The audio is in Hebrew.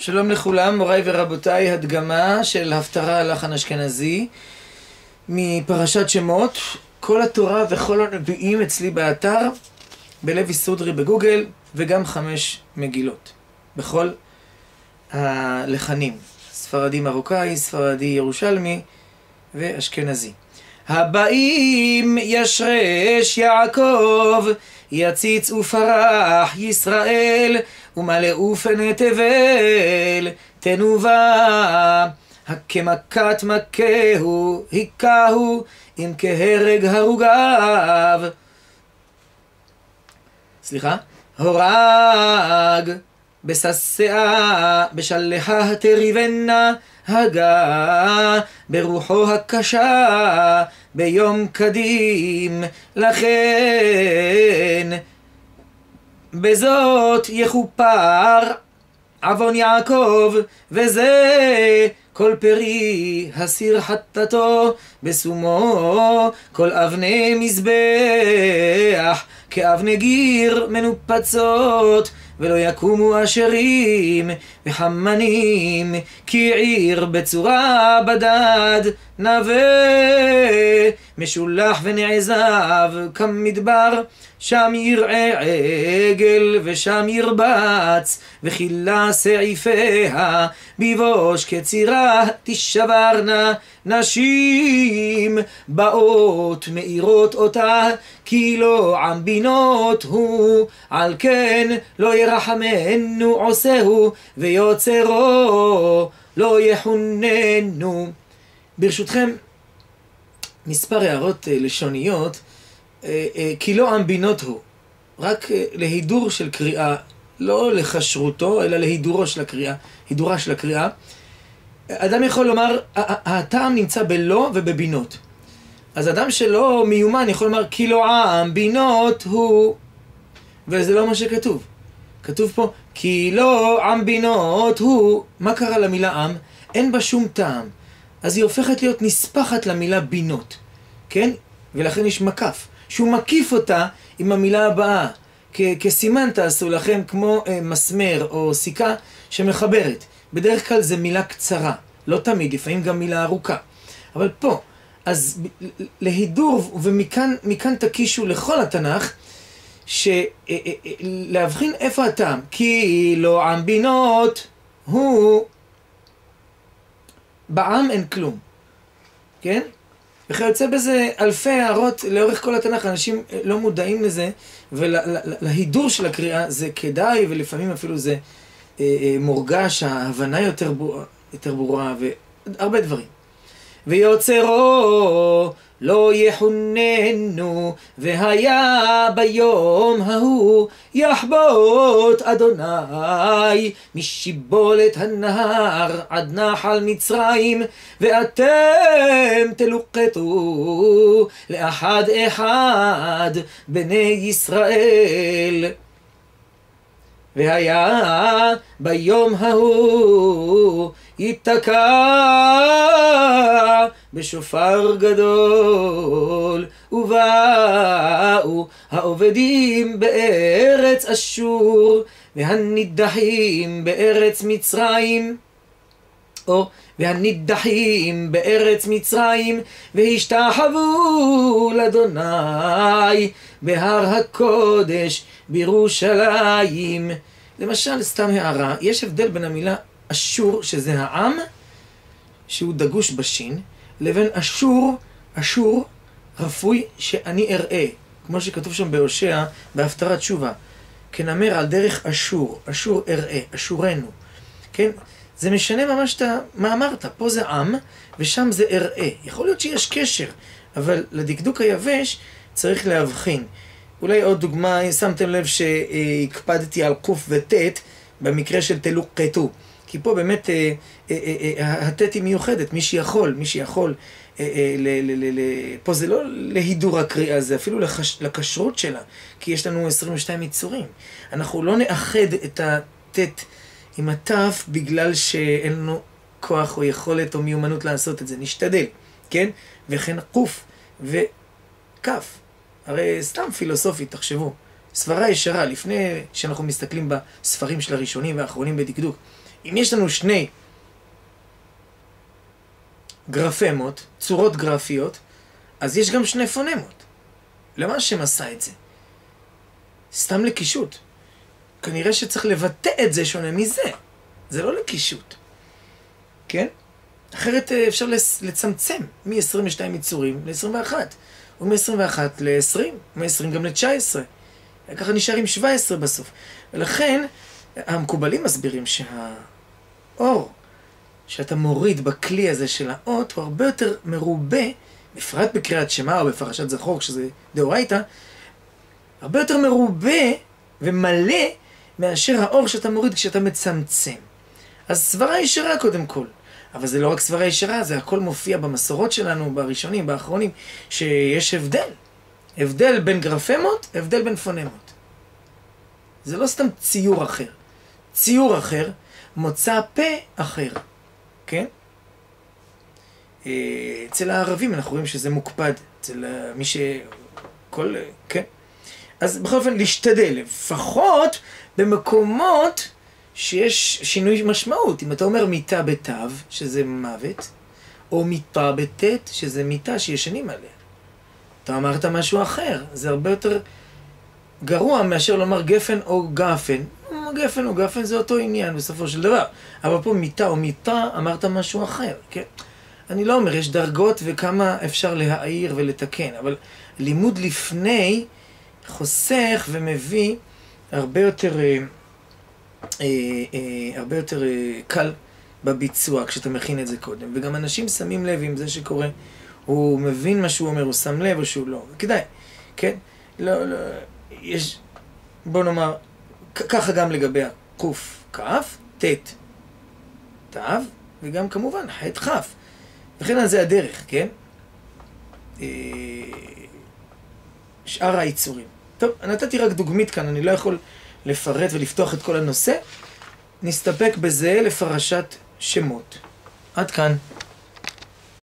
שלום לכולם, מוריי ורבותיי, הדגמה של הפטרה הלחן אשכנזי מפרשת שמות. כל התורה וכל הנביאים אצלי באתר, בלוי סודרי בגוגל, וגם 5 מגילות בכל הלחנים, ספרדי מרוקאי, ספרדי ירושלמי ואשכנזי. הבאים ישרש יעקב, יציץ ופרח ישראל, ומלאו פני תבל תנובה, כמכת מכהו היכהו, אם כהרג הרוגיו. הורג בססאה בשלחה תריבנה, הגה ברוחו הקשה ביום קדים, לכן בזאת יכופר עוון יעקב, וזה כל פרי הסיר חטאתו בסומו, כל אבני מזבח כאבני גיר מנופצות, ולא יקומו אשרים וחמנים, כי עיר בצורה בדד נווה משולח ונעזב כמדבר, שם יראה עגל ושם ירבץ, וכילה סעיפיה ביבוש כצירה תשברנה, נשים באות מאירות אותה, כי לא עם בינות הוא, על כן לא ירחמנו עושהו, ויוצרו לא יחוננו. ברשותכם מספר הערות לשוניות. כי לא עם בינות הוא, רק להידור של קריאה, לא לחשרותו אלא להידורו של הקריאה, הידורה של הקריאה. אדם יכול לומר הטעם נמצא בלא ובבינות, אז אדם שלא מיומן יכול לומר כי לא עם בינות הוא, וזה לא מה שכתוב. כתוב פה כי לא עם בינות הוא. מה קרה למילה עם? אין בה שום טעם, אז היא הופכת להיות נספחת למילה בינות, כן? ולכן יש מקף שהוא מקיף אותה עם המילה הבאה, כסימן תעשו לכם, כמו מסמר או סיכה שמחברת. בדרך כלל זה מילה קצרה, לא תמיד, לפעמים גם מילה ארוכה. אבל פה, אז להידור, ומכאן תקישו לכל התנ"ך, להבחין איפה הטעם. כי לא עם בינות הוא, בעם אין כלום, כן? וכיוצא בזה אלפי הערות לאורך כל התנ"ך. אנשים לא מודעים לזה, ולהידור של הקריאה זה כדאי, ולפעמים אפילו זה מורגש, ההבנה יותר ברורה, והרבה דברים. ויוצרו לא יחוננו, והיה ביום ההוא יחבוט אדוני משיבולת הנהר עד נחל מצרים, ואתם תלוקטו לאחד אחד בני ישראל. והיה ביום ההוא ייתקע בשופר גדול, ובאו העובדים בארץ אשור והנידחים בארץ מצרים, והנידחים בארץ מצרים, והשתחוו לאדוני בהר הקודש בירושלים. למשל, סתם הערה, יש הבדל בין המילה אשור, שזה העם, שהוא דגוש בשין, לבין אשור רפוי שאני אראה, כמו שכתוב שם בהושע בהפטרת תשובה, כנאמר על דרך אשור אראה, אשורנו, כן? זה משנה ממש מה אמרת. פה זה עם ושם זה אראה. יכול להיות שיש קשר, אבל לדקדוק היבש צריך להבחין. אולי עוד דוגמה, שמתם לב שהקפדתי על קוף וטט במקרה של תלוקטו, כי פה באמת הטט היא מיוחדת, מי שיכול, פה זה לא להידור הקריאה, זה אפילו לקשרות שלה, כי יש לנו 22 יצורים. אנחנו לא נאחד את הטט עם התף בגלל שאין לנו כוח או יכולת או מיומנות לעשות את זה, נשתדל, כן? וכן קוף וכף. הרי סתם פילוסופית, תחשבו, סברה ישרה, לפני שאנחנו מסתכלים בספרים של הראשונים והאחרונים בדקדוק, אם יש לנו שני גרפמות, צורות גרפיות, אז יש גם שני פונמות. למה השם עשה את זה? סתם לקישוט. כנראה שצריך לבטא את זה שונה מזה. זה לא לקישוט. כן? אחרת אפשר לצמצם מ-22 יצורים ל-21. או מ-21 ל-20, מ-20 גם ל-19. ככה נשאר עם 17 בסוף. ולכן, המקובלים מסבירים שהאור שאתה מוריד בכלי הזה של האות הוא הרבה יותר מרובה, בפרט בקריאת שמע או בפרשת זכור, כשזה דאורייתא, הרבה יותר מרובה ומלא מאשר האור שאתה מוריד כשאתה מצמצם. אז סברה ישרה קודם כל. אבל זה לא רק סברה ישרה, זה הכל מופיע במסורות שלנו, בראשונים, באחרונים, שיש הבדל. הבדל בין גרפמות, הבדל בין פונמות. זה לא סתם ציור אחר. ציור אחר, מוצא פה אחר. כן? אצל הערבים אנחנו רואים שזה מוקפד. אצל מי כל... כן? אז בכל אופן, להשתדל. לפחות במקומות שיש שינוי משמעות. אם אתה אומר מיטה בתו, שזה מוות, או מיטה בתת, שזה מיטה שישנים עליה. אתה אמרת משהו אחר. זה הרבה יותר גרוע מאשר לומר גפן או גפן. גפן או גפן זה אותו עניין בסופו של דבר. אבל פה מיטה או מיטה אמרת משהו אחר. כן? אני לא אומר, יש דרגות וכמה אפשר להעיר ולתקן. אבל לימוד לפני חוסך ומביא הרבה יותר... הרבה יותר קל בביצוע כשאתה מכין את זה קודם. וגם אנשים שמים לב עם זה שקורה, הוא מבין מה שהוא אומר, הוא שם לב או שהוא לא. כדאי, כן? לא, לא, יש, בוא נאמר, ככה גם לגבי הקוף, כף, תת, תו, וגם כמובן חט חף. וכן על זה הדרך, כן? שאר היצורים. טוב, נתתי רק דוגמית כאן, אני לא יכול לפרט ולפתוח את כל הנושא. נסתפק בזה לפרשת שמות. עד כאן.